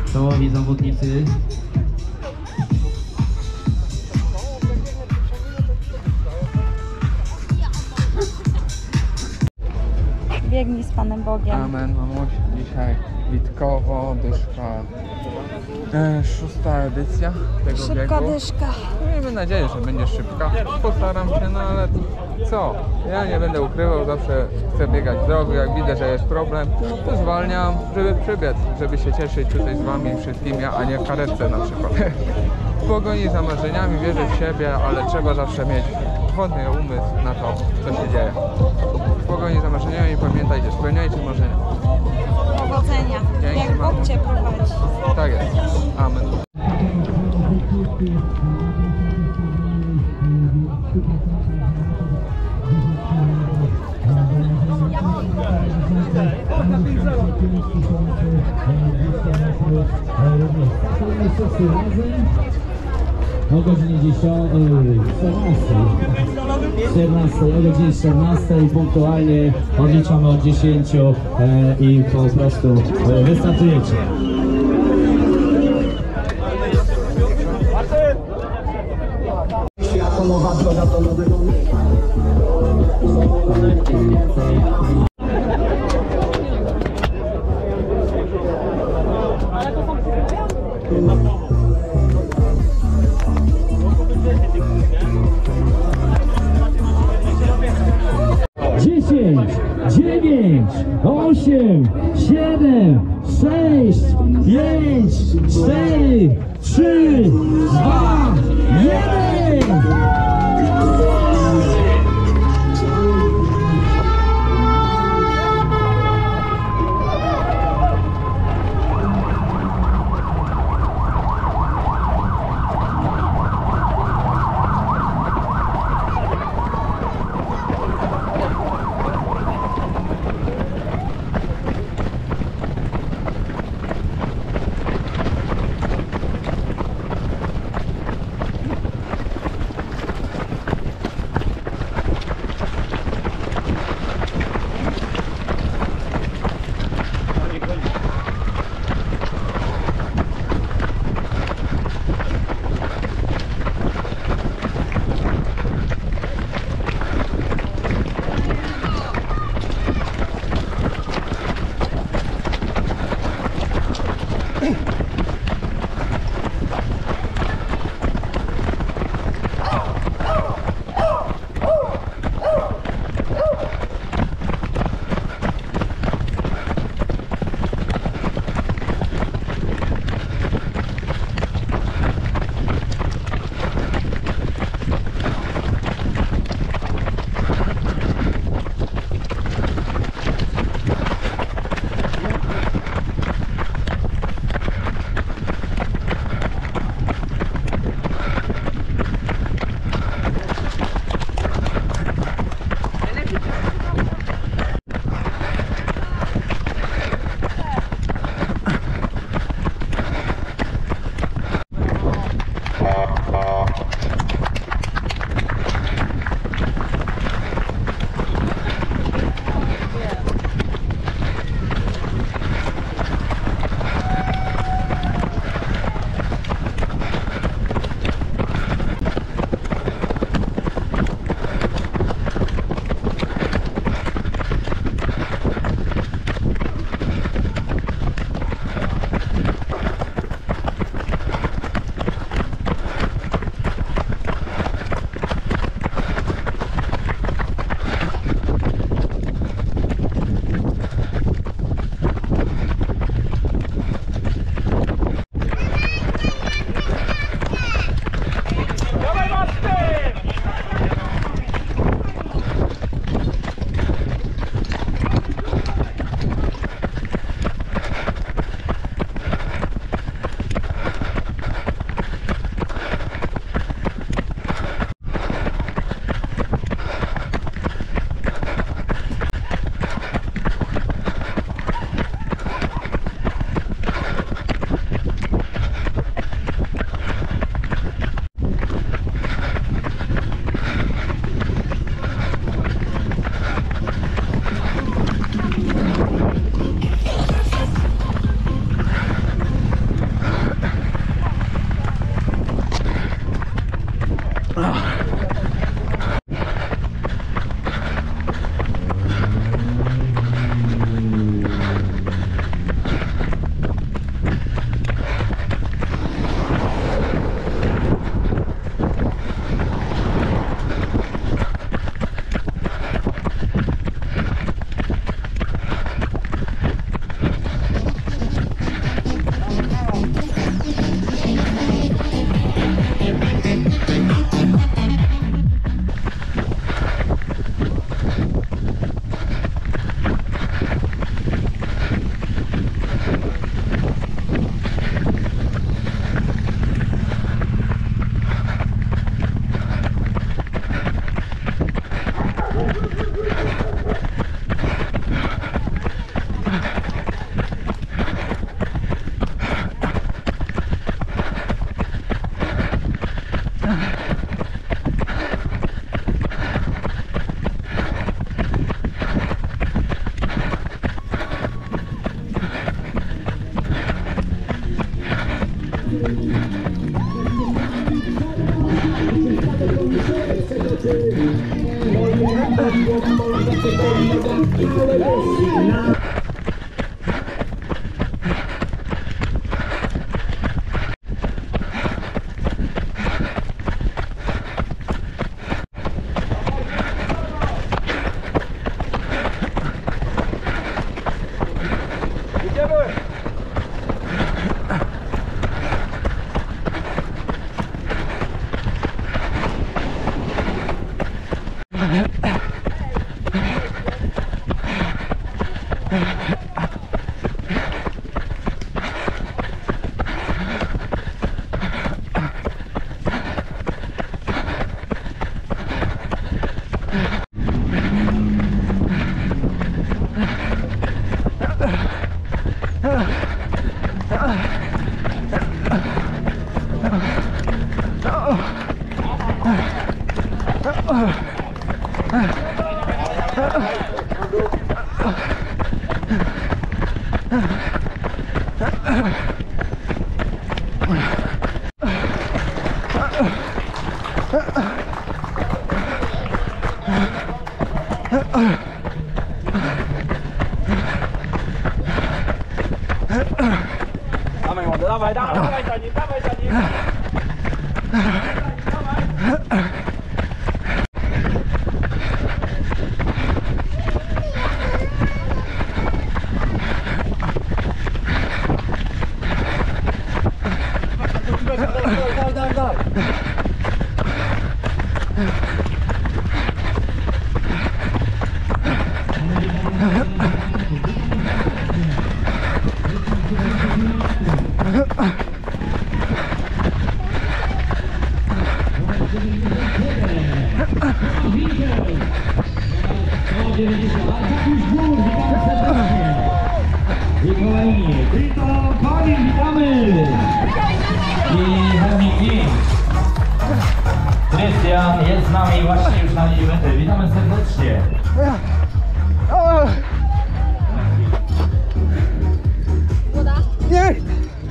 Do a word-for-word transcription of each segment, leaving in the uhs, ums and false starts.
czołowi zawodnicy. Biegnij z Panem Bogiem. Amen, mamuś. Dzisiaj Witkowo, dyszka. E, szósta edycja tego Szybka biegu. dyszka. Miejmy nadzieję, że będzie szybka. Postaram się, no ale co? Ja nie będę ukrywał, zawsze chcę biegać zdrowy. Jak widzę, że jest problem, to zwalniam, żeby przybiec, żeby się cieszyć tutaj z wami wszystkimi, a nie w karetce na przykład. W pogoni za marzeniami, wierzę w siebie, ale trzeba zawsze mieć wodny umysł na to, co się dzieje. W pogoni za marzeniami pamiętajcie, spełniajcie marzenia. Powodzenia. Dzięki, Jak Bóg Cię prowadzi. Tak jest. Amen. O godzinie czternastej, o godzinie czternastej punktualnie odliczamy od dziesięciu e, i po prostu e, wystartujecie. dziesięć, dziewięć, osiem, siedem, sześć, pięć, cztery, trzy, dwa, jeden. Dawaj młody, dawaj, dawaj, dawaj za nim, dawaj za nim. Dawaj, dawaj, dawaj. I kolejni, Triton Konin, witamy! I Hermit King. Krystian jest z nami właśnie już na linii mety. Witamy serdecznie. Nie!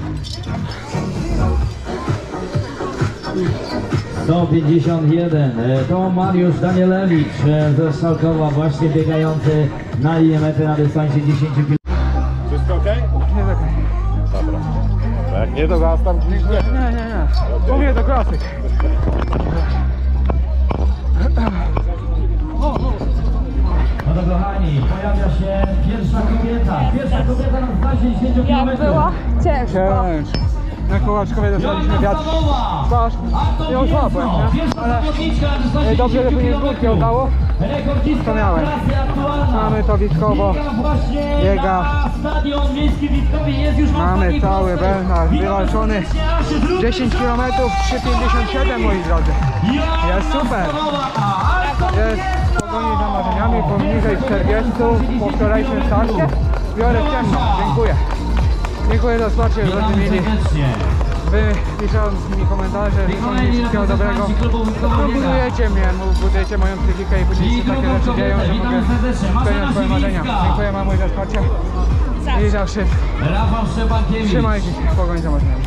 sto pięćdziesiąt jeden. To Mariusz Danielewicz ze Szalkowa, właśnie biegający na linię mety na dystansie dziesięć kilometrów. Wszystko okej? Nie tak. Dobra. A jak nie, to zaraz tam gdzieś nie. Nie, nie, nie. Mówię to klasyk. No to kochani, pojawia się pierwsza kobieta. Pierwsza kobieta na dystansie dziesięć Jak kilometrów. było? Ciężko. Cięż. Na Kołaczkowie dostaliśmy wiatr. Twarz. Nie osłabłem, nie? Ale dobrze, że tu nie skutki oddało. To miałem. Mamy to Witkowo. Biega. Mamy cały Bernard wywalczony. dziesięć kilometrów, trzy pięćdziesiąt siedem, moi drodzy. Jest super. Jest w pogoni za marzeniami, poniżej czterdziestu po wczorajszym starcie. Biorę w ciemno. Dziękuję. Dziękuję za wsparcie, drodzy mili. Wy pisząc mi komentarze, życzą mi wszystkiego dobrego. Budujecie mnie, budujecie moją psychikę i później się takie rzeczy dzieją, że mogę spełniać swoje marzenia. Dziękuję mamuś za wsparcie i za wszystko. Trzymajcie się, pogoń za marzeniami.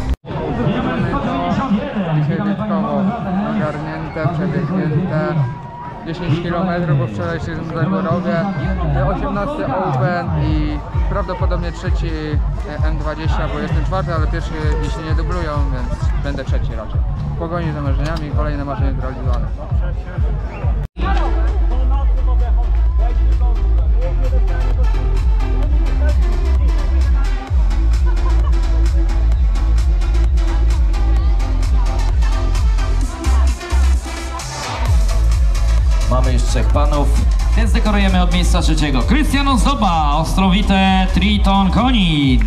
Dzisiaj Witkowo ogarnięte, przebiegnięte. dziesięć kilometrów po wczorajszym Zagorowie, osiemnasty Open i prawdopodobnie trzeci M dwadzieścia, bo jestem czwarty, ale pierwszy jeśli nie dublują, więc będę trzeci raczej. W pogoni za marzeniami, kolejne marzenie zrealizowane. Mamy już trzech panów, więc dekorujemy od miejsca trzeciego. Krystian Ozdoba, Ostrowite Triton Konin.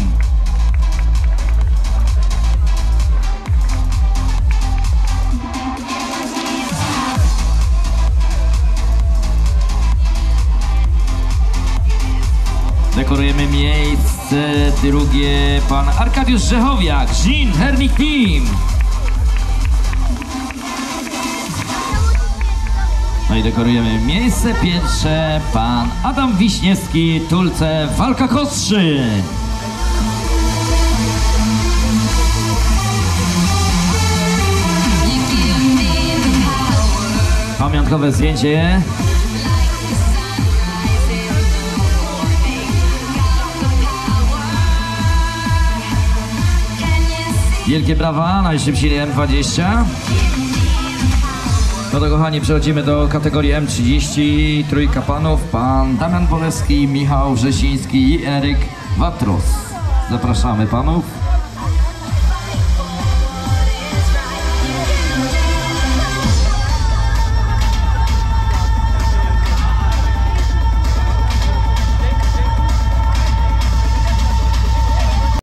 Dekorujemy miejsce drugie pan Arkadiusz Rzechowiak, Żin Hermit Team. No i dekorujemy miejsce pierwsze pan Adam Wiśniewski, Tulce Walka Kostrzyn. pamiątkowe zdjęcie. Wielkie brawa, najszybciej M dwadzieścia. No to kochani, przechodzimy do kategorii M trzydzieści, trójka panów, pan Damian Bolewski, Michał Wrzesiński i Eryk Watros. Zapraszamy panów.